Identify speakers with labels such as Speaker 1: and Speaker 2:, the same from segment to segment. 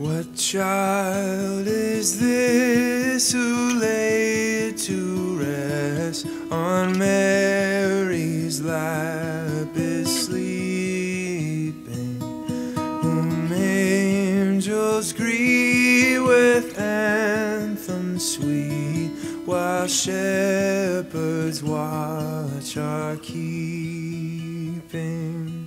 Speaker 1: What child is this who laid to rest on Mary's lap is sleeping, whom angels greet with anthems sweet, while shepherds watch are keeping?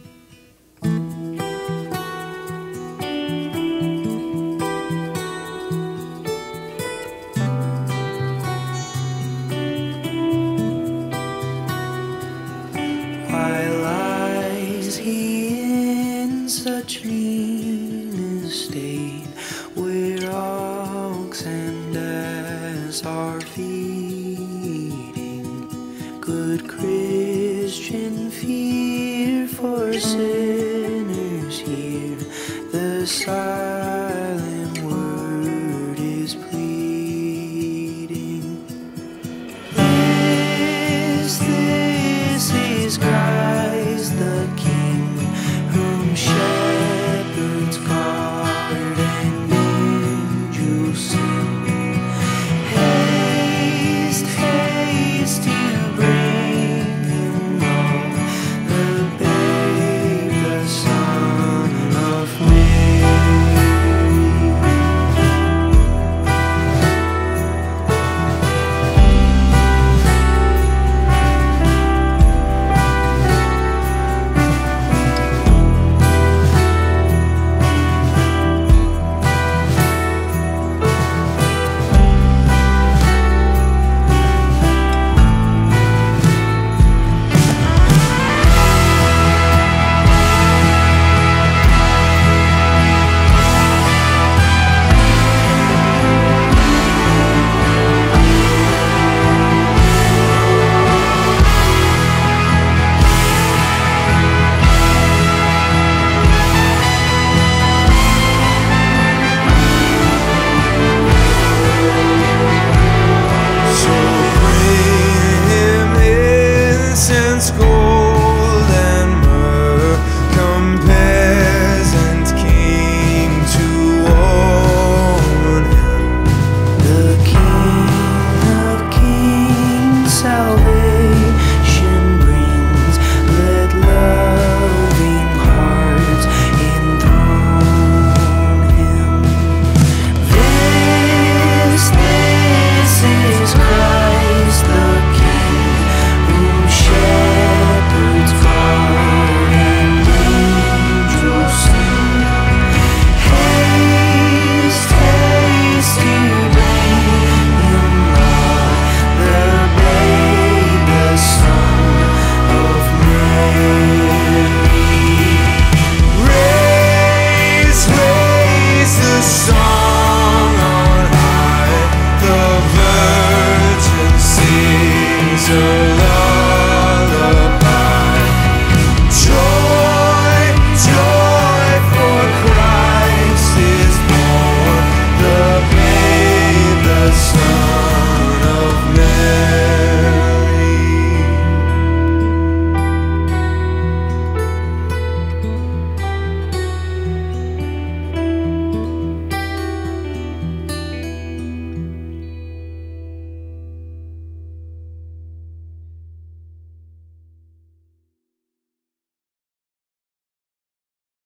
Speaker 1: Why lies he in such mean estate, where ox and ass are feeding? Good Christian, fear for sinners here, the silent word is pleading. This is Christ the King, whom shepherds guard and angels sing. Haste, haste to bring him home, the babe, the Son of Mary. Go